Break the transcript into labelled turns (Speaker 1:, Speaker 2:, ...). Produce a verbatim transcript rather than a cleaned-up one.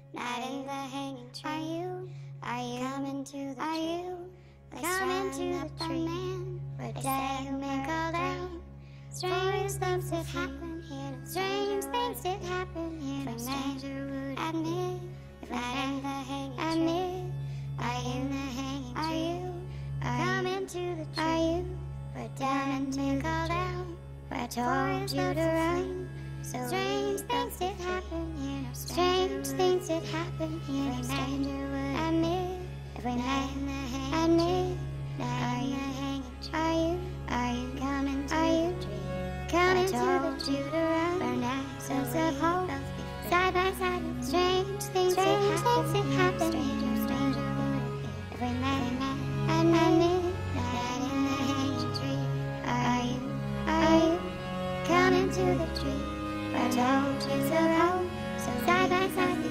Speaker 1: not in the hanging tree. Are you, are you coming to the
Speaker 2: Are
Speaker 1: tree?
Speaker 2: you
Speaker 1: Coming to
Speaker 2: up
Speaker 1: the
Speaker 2: a
Speaker 1: tree?
Speaker 2: man?
Speaker 1: We're
Speaker 2: They
Speaker 1: dead
Speaker 2: say
Speaker 1: who
Speaker 2: who
Speaker 1: may
Speaker 2: may
Speaker 1: go
Speaker 2: go
Speaker 1: down.
Speaker 2: down.
Speaker 1: Strange things that
Speaker 2: happen
Speaker 1: happen here. No
Speaker 2: Strange
Speaker 1: stranger
Speaker 2: things
Speaker 1: would
Speaker 2: that happen here.
Speaker 1: If
Speaker 2: No
Speaker 1: we
Speaker 2: stranger would
Speaker 1: admit,
Speaker 2: if
Speaker 1: not
Speaker 2: we
Speaker 1: in the hanging
Speaker 2: admit.
Speaker 1: tree.
Speaker 2: Are
Speaker 1: In
Speaker 2: you
Speaker 1: the hanging
Speaker 2: Are
Speaker 1: tree.
Speaker 2: you
Speaker 1: Are
Speaker 2: coming
Speaker 1: you,
Speaker 2: to the tree?
Speaker 1: are you
Speaker 2: We're
Speaker 1: coming
Speaker 2: down
Speaker 1: to
Speaker 2: to
Speaker 1: the
Speaker 2: go
Speaker 1: tree?
Speaker 2: down.
Speaker 1: We're
Speaker 2: told
Speaker 1: told
Speaker 2: you
Speaker 1: you
Speaker 2: to
Speaker 1: to
Speaker 2: run.
Speaker 1: run. So
Speaker 2: Strange
Speaker 1: we
Speaker 2: things
Speaker 1: got
Speaker 2: that
Speaker 1: to
Speaker 2: happen
Speaker 1: flee.
Speaker 2: here. No
Speaker 1: Strange
Speaker 2: stranger
Speaker 1: things
Speaker 2: would
Speaker 1: that happen here. No
Speaker 2: if we
Speaker 1: stranger would
Speaker 2: admit.
Speaker 1: if we
Speaker 2: Not
Speaker 1: met
Speaker 2: in the hanging
Speaker 1: admit.
Speaker 2: tree.
Speaker 1: Not
Speaker 2: Are
Speaker 1: in
Speaker 2: you
Speaker 1: the hanging tree.
Speaker 2: Are you
Speaker 1: Are you coming to
Speaker 2: Are you
Speaker 1: the tree?
Speaker 2: coming
Speaker 1: I
Speaker 2: to the
Speaker 1: told
Speaker 2: tree?
Speaker 1: you to run.
Speaker 2: We're not
Speaker 1: So
Speaker 2: sons
Speaker 1: we
Speaker 2: of hope.
Speaker 1: both be free.
Speaker 2: Side by side.
Speaker 1: Strange things that
Speaker 2: Strange
Speaker 1: happen
Speaker 2: things that
Speaker 1: here.
Speaker 2: happen
Speaker 1: Stranger,
Speaker 2: here.
Speaker 1: stranger would it be
Speaker 2: If we met
Speaker 1: if we met
Speaker 2: admit.
Speaker 1: admit.
Speaker 2: Not
Speaker 1: Not
Speaker 2: in
Speaker 1: in
Speaker 2: the
Speaker 1: the
Speaker 2: hanging
Speaker 1: hanging
Speaker 2: tree.
Speaker 1: tree.
Speaker 2: Are
Speaker 1: Are
Speaker 2: you
Speaker 1: you,
Speaker 2: Are
Speaker 1: are
Speaker 2: you
Speaker 1: you
Speaker 2: coming
Speaker 1: coming
Speaker 2: to
Speaker 1: to
Speaker 2: the
Speaker 1: the
Speaker 2: tree?
Speaker 1: tree?
Speaker 2: We're
Speaker 1: We're
Speaker 2: told
Speaker 1: told
Speaker 2: you
Speaker 1: you
Speaker 2: to
Speaker 1: to
Speaker 2: run.
Speaker 1: run. So
Speaker 2: Side
Speaker 1: we
Speaker 2: by
Speaker 1: both
Speaker 2: side.